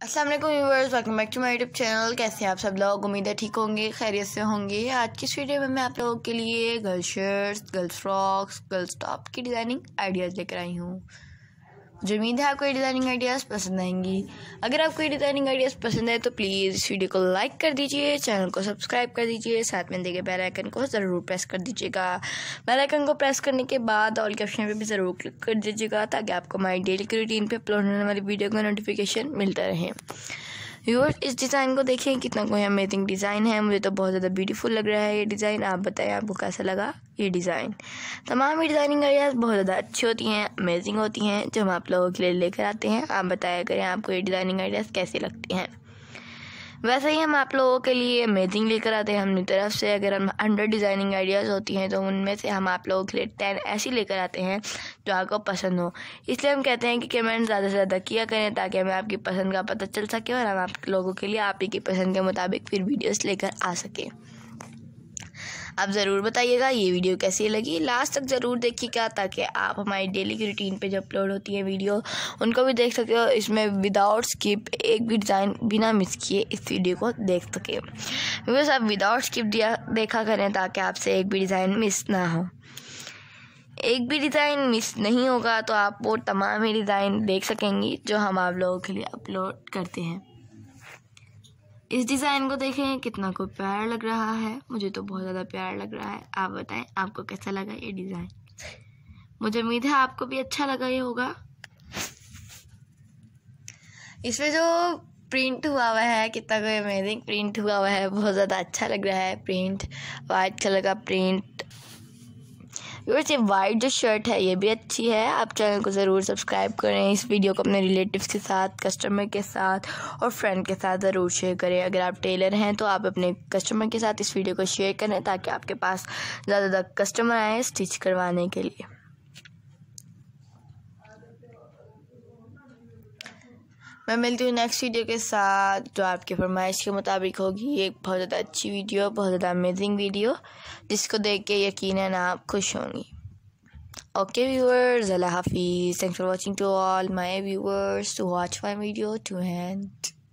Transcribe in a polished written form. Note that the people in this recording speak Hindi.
अस्सलाम वालेकुम viewers, welcome back to my YouTube channel. कैसे हैं आप सब लोग? उम्मीद है ठीक होंगे, खैरियत से होंगे। आज की इस वीडियो में मैं आप लोगों के लिए girls shirts, girls frocks, girls top की डिज़ाइनिंग आइडियाज़ लेकर आई हूँ। मुझे उम्मीद है आपको ये डिज़ाइनिंग आइडियाज़ पसंद आएंगी। अगर आपको ये डिज़ाइनिंग आइडियाज़ पसंद है तो प्लीज़ इस वीडियो को लाइक कर दीजिए, चैनल को सब्सक्राइब कर दीजिए, साथ में दिए बेल आइकन को ज़रूर प्रेस कर दीजिएगा। बेल आइकन को प्रेस करने के बाद ऑल के ऑप्शन पे भी ज़रूर क्लिक कर दीजिएगा ताकि आपको हमारी डेली की रूटीन पे अपलोड होने वाली वीडियो का नोटिफिकेशन मिलता रहे। व्यूअर्स, इस डिज़ाइन को देखिए, कितना कोई अमेजिंग डिज़ाइन है। मुझे तो बहुत ज़्यादा ब्यूटीफुल लग रहा है ये डिज़ाइन। आप बताएं आपको कैसा लगा ये डिज़ाइन। तमाम ये डिज़ाइनिंग आइडियाज़ बहुत ज़्यादा अच्छी होती हैं, अमेजिंग होती हैं, जो हम आप लोगों के लिए लेकर आते हैं। आप बताया करें आपको ये डिज़ाइनिंग आइडियाज़ कैसे लगते हैं। वैसे ही हम आप लोगों के लिए अमेजिंग लेकर आते हैं अपनी तरफ से। अगर हम 100 डिज़ाइनिंग आइडियाज़ होती हैं तो उनमें से हम आप लोगों के लिए 10 ऐसी लेकर आते हैं जो आपको पसंद हो। इसलिए हम कहते हैं कि कमेंट ज़्यादा से ज़्यादा किया करें ताकि हमें आपकी पसंद का पता चल सके और हम आप लोगों के लिए आप ही की पसंद के मुताबिक फिर वीडियोस लेकर आ सकें। आप ज़रूर बताइएगा ये वीडियो कैसी लगी, लास्ट तक ज़रूर देखिएगा ताकि आप हमारी डेली की रूटीन पे जो अपलोड होती है वीडियो उनको भी देख सके और इसमें विदाउट स्किप एक भी डिज़ाइन बिना मिस किए इस वीडियो को देख सके। बिकॉज आप विदाउट स्किप देखा करें ताकि आपसे एक भी डिज़ाइन मिस ना हो। एक भी डिज़ाइन मिस नहीं होगा तो आप वो तमाम ही डिज़ाइन देख सकेंगी जो हम आप लोगों के लिए अपलोड करते हैं। इस डिज़ाइन को देखें, कितना को प्यारा लग रहा है। मुझे तो बहुत ज़्यादा प्यारा लग रहा है। आप बताएं आपको कैसा लगा ये डिज़ाइन। मुझे उम्मीद है आपको भी अच्छा लगा ये होगा। इसमें जो प्रिंट हुआ हुआ है, कितना कोई अमेजिंग प्रिंट हुआ हुआ है, बहुत ज़्यादा अच्छा लग रहा है। प्रिंट वाइट कलर का प्रिंट। वैसे वाइट जो शर्ट है ये भी अच्छी है। आप चैनल को ज़रूर सब्सक्राइब करें। इस वीडियो को अपने रिलेटिव्स के साथ, कस्टमर के साथ और फ्रेंड के साथ ज़रूर शेयर करें। अगर आप टेलर हैं तो आप अपने कस्टमर के साथ इस वीडियो को शेयर करें ताकि आपके पास ज़्यादा कस्टमर आए स्टिच करवाने के लिए। मैं मिलती हूँ नेक्स्ट वीडियो के साथ जो आपकी फरमाइश के मुताबिक होगी। एक बहुत ज़्यादा अच्छी वीडियो, बहुत ज़्यादा अमेजिंग वीडियो जिसको देख के यकीनन आप खुश होंगी। ओके व्यूअर्स, अल्लाह हाफिज़। Thanks for watching to all my viewers to watch my video to and